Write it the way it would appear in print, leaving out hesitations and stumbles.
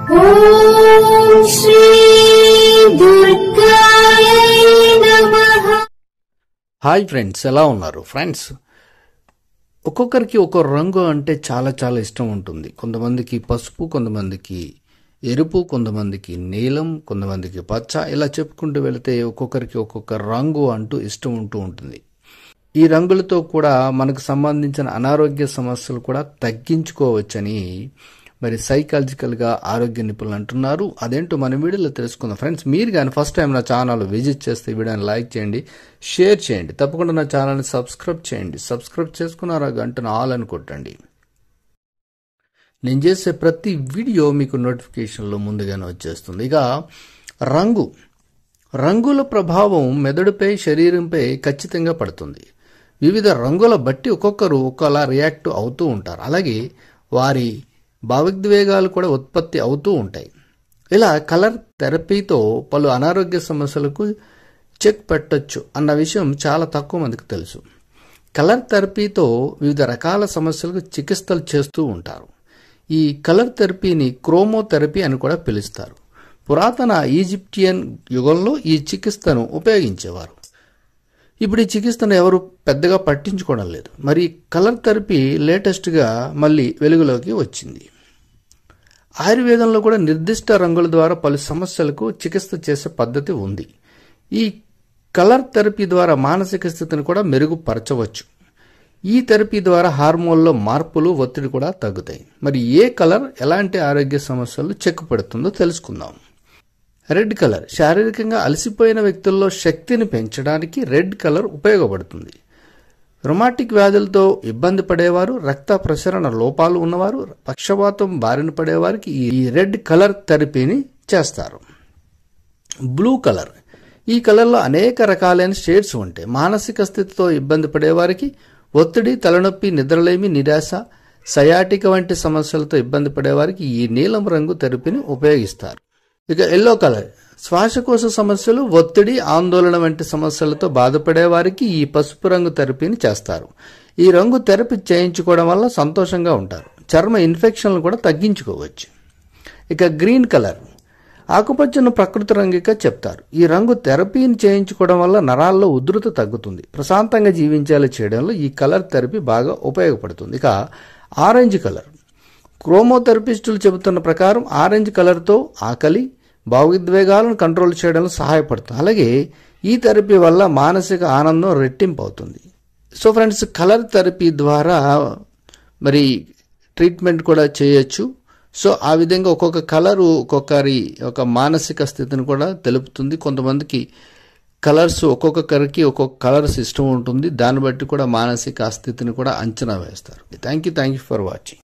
ఓం శ్రీ దుర్గాయ నమః. Hi friends, ఎలా ఉన్నారు ఫ్రెండ్స్? ఒక్కొక్కరికి ఒక్కో రంగు అంటే చాలా చాలా ఇష్టం ఉంటుంది. కొంతమందికి పసుపు, కొంతమందికి ఎరుపు, కొంతమందికి నీలం, కొంతమందికి పచ్చ, ఇలా చెప్పుకుంటూ వెళితే ఒక్కొక్కరికి ఒక్కొక్క రంగు అంటూ ఇష్టం ఉంటూ ఉంటుంది. ఈ రంగులతో కూడా మనకు సంబంధించిన అనారోగ్య సమస్యలు కూడా తగ్గించుకోవచ్చని మరి సైకాలజికల్గా ఆరోగ్య నిపుణులు అంటున్నారు. అదేంటో మన వీడియోలో తెలుసుకుందాం ఫ్రెండ్స్. మీరు కానీ ఫస్ట్ టైం నా ఛానల్ విజిట్ చేస్తే వీడియోని లైక్ చేయండి, షేర్ చేయండి, తప్పకుండా నా ఛానల్ని సబ్స్క్రైబ్ చేయండి. సబ్స్క్రైబ్ చేసుకున్నారా గంటను ఆల్ అని కొట్టండి. నేను చేసే ప్రతి వీడియో మీకు నోటిఫికేషన్లో ముందుగానే వచ్చేస్తుంది. ఇక రంగుల ప్రభావం మెదడుపై, శరీరంపై ఖచ్చితంగా పడుతుంది. వివిధ రంగుల బట్టి ఒక్కొక్కరు ఒక్కోలా రియాక్ట్ అవుతూ ఉంటారు. అలాగే వారి భావోద్వేగాలు కూడా ఉత్పత్తి అవుతూ ఉంటాయి. ఇలా కలర్ థెరపీతో పలు అనారోగ్య సమస్యలకు చెక్ పెట్టొచ్చు అన్న విషయం చాలా తక్కువ మందికి తెలుసు. కలర్ థెరపీతో వివిధ రకాల సమస్యలకు చికిత్సలు చేస్తూ ఉంటారు. ఈ కలర్ థెరపీని క్రోమోథెరపీ అని కూడా పిలుస్తారు. పురాతన ఈజిప్షియన్ యుగంలో ఈ చికిత్సను ఉపయోగించేవారు. ఇప్పుడు ఈ చికిత్సను ఎవరు పెద్దగా పట్టించుకోవడం లేదు. మరి కలర్ థెరపీ లేటెస్ట్గా మళ్ళీ వెలుగులోకి వచ్చింది. ఆయుర్వేదంలో కూడా నిర్దిష్ట రంగుల ద్వారా పలు సమస్యలకు చికిత్స చేసే పద్ధతి ఉంది. ఈ కలర్ థెరపీ ద్వారా మానసిక స్థితిని కూడా మెరుగుపరచవచ్చు. ఈ థెరపీ ద్వారా హార్మోన్లో మార్పులు, ఒత్తిడి కూడా తగ్గుతాయి. మరి ఏ కలర్ ఎలాంటి ఆరోగ్య సమస్యలు చెక్ పెడుతుందో తెలుసుకుందాం. రెడ్ కలర్ శారీరకంగా అలసిపోయిన వ్యక్తుల్లో శక్తిని పెంచడానికి రెడ్ కలర్ ఉపయోగపడుతుంది. రొమాటిక్ వ్యాధులతో ఇబ్బంది పడేవారు, రక్త ప్రసరణ లోపాలు ఉన్నవారు, పక్షవాతం బారిన పడేవారికి ఈ రెడ్ కలర్ థెరపీని చేస్తారు. బ్లూ కలర్, ఈ కలర్లో అనేక రకాలైన షేడ్స్ ఉంటాయి. మానసిక స్థితితో ఇబ్బంది పడేవారికి, ఒత్తిడి, తలనొప్పి, నిద్రలేమి, నిరాశ, సయాటిక వంటి సమస్యలతో ఇబ్బంది పడేవారికి ఈ నీలం రంగు థెరపీని ఉపయోగిస్తారు. ఇక ఎల్లో కలర్ శ్వాసకోశ సమస్యలు, ఒత్తిడి, ఆందోళన వంటి సమస్యలతో బాధపడే వారికి ఈ పసుపు రంగు థెరపీని చేస్తారు. ఈ రంగు థెరపీ చేయించుకోవడం వల్ల సంతోషంగా ఉంటారు. చర్మ ఇన్ఫెక్షన్లు కూడా తగ్గించుకోవచ్చు. ఇక గ్రీన్ కలర్ ఆకుపచ్చను ప్రకృతి రంగుగా చెప్తారు. ఈ రంగు థెరపీని చేయించుకోవడం వల్ల నరాల్లో ఉధృత తగ్గుతుంది. ప్రశాంతంగా జీవించేలా చేయడంలో ఈ కలర్ థెరపీ బాగా ఉపయోగపడుతుంది. ఇక ఆరెంజ్ కలర్ క్రోమోథెరపిస్టులు చెబుతున్న ప్రకారం ఆరెంజ్ కలర్తో ఆకలి, భావోద్వేగాలను కంట్రోల్ చేయడంలో సహాయపడుతుంది. అలాగే ఈ థెరపీ వల్ల మానసిక ఆనందం రెట్టింపు అవుతుంది. సో ఫ్రెండ్స్, కలర్ థెరపీ ద్వారా మరి ట్రీట్మెంట్ కూడా చేయొచ్చు. సో ఆ విధంగా ఒక్కొక్క కలరు ఒక్కొక్కరి ఒక మానసిక స్థితిని కూడా తెలుపుతుంది. కొంతమందికి కలర్స్ ఒక్కొక్కరికి ఒక్కొక్క కలర్స్ ఇష్టం ఉంటుంది. దాన్ని బట్టి కూడా మానసిక స్థితిని కూడా అంచనా వేస్తారు. Thank you for watching.